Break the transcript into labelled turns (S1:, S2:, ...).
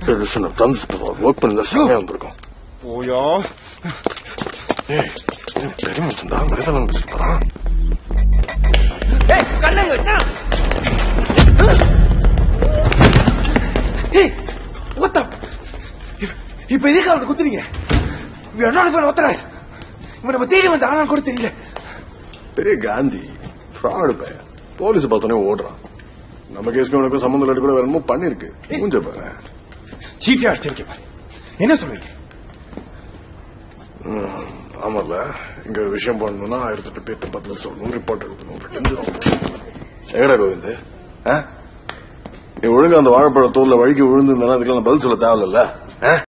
S1: Television transfer work பண்ணி செம்மையா வந்திருக்கும்.
S2: போயா
S1: பெரிய மனுஷன்டா மனிதன் பேசிட்டு போறான்.
S2: இப்ப எதுக்கு அவனை குத்துறீங்க? இவனை நம்ம தேடி வந்த ஆனா கூட தெரியல.
S1: பெரிய காந்தி ஃப்ராடு பையன். போலீஸ் பார்த்தோன்னே ஓடுறான். நம்ம கேஸ்க்கு உனக்கு சம்பந்தம் இல்லாட்டி கூட வேற என்னமோ பண்ணிருக்கு. மூஞ்ச பாரு.
S2: சீஃப் ஆச்சரிக்க பாரு. என்ன சொல்றீங்க?
S1: ஆமால இங்க ஒரு விஷயம் பண்ணணும்னா 1008 பேர்ட்ட 10 சொல்லணும், ரிப்போர்ட் எழுதணும். எங்கடா கோவிந்த், நீ ஒழுங்கா அந்த வாழைப்பழ தோல்ல வழுக்கி விழுந்து அதுக்கெல்லாம் பதில் சொல்ல தேவையில்ல.